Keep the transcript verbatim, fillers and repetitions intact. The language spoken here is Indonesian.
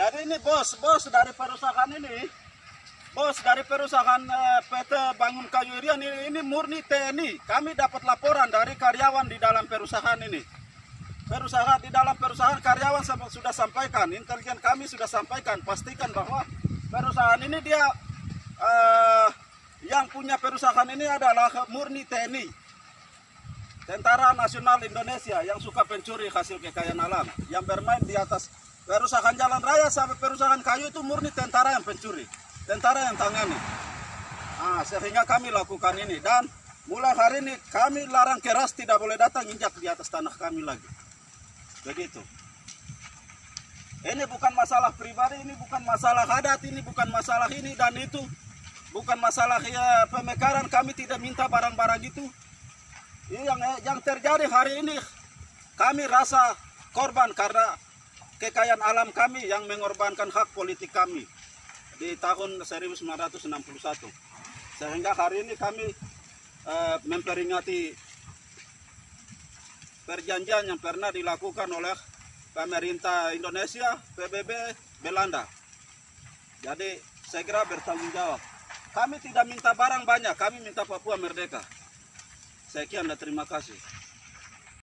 Jadi ini bos, bos dari perusahaan ini, bos dari perusahaan uh, P T Bangun Kayu Irian ini, ini murni T N I. Kami dapat laporan dari karyawan di dalam perusahaan ini. Perusahaan di dalam perusahaan karyawan sudah sampaikan, intelijen kami sudah sampaikan, pastikan bahwa perusahaan ini dia uh, yang punya perusahaan ini adalah murni T N I. Tentara Nasional Indonesia yang suka pencuri hasil kekayaan alam, yang bermain di atas perusahaan jalan raya sampai perusahaan kayu itu murni tentara yang pencuri, tentara yang tangani. Nah, sehingga kami lakukan ini dan mulai hari ini kami larang keras tidak boleh datang injak di atas tanah kami lagi. Begitu. Ini bukan masalah pribadi, ini bukan masalah adat, ini bukan masalah ini dan itu, bukan masalah ya, pemekaran. Kami tidak minta barang-barang itu. Yang, yang terjadi hari ini kami rasa korban karena kekayaan alam kami yang mengorbankan hak politik kami di tahun seribu sembilan ratus enam puluh satu. Sehingga hari ini kami uh, memperingati perjanjian yang pernah dilakukan oleh pemerintah Indonesia, P B B Belanda. Jadi saya kira bertanggung jawab. Kami tidak minta barang banyak, kami minta Papua merdeka. Sekian dan terima kasih.